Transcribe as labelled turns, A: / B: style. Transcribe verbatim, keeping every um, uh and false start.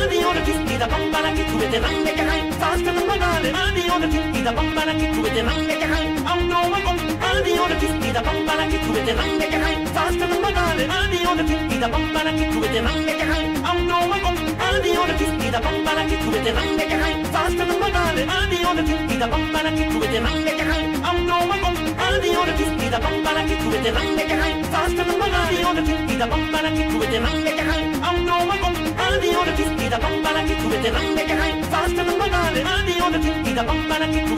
A: Early on the kiss, the bump and I kick with the rang like a hang. Faster than my darling. Early on the kiss, the bump and I kick with the rang like a hang. I'm going up. Early on the kiss, the bump and I kick with the rang like a hang. Faster than my darling. Early on the kiss, the bump and I kick with the rang like a hang. I'm going up. Early on the kiss, the bump and I kick with the rang like a hang. Faster than my darling. Early on the kiss, the bump and I kick with the rang like a hang. I'm going up. Early on the kiss, the bump and I kick with the rang like a hang. Faster than my darling. On the kiss, the bump and I kick with the rang like a hang. I'm going up. Early on the kiss, the bump and I kick with the rang like a hang. Faster than my darling. Early on the kiss, the bump and I kick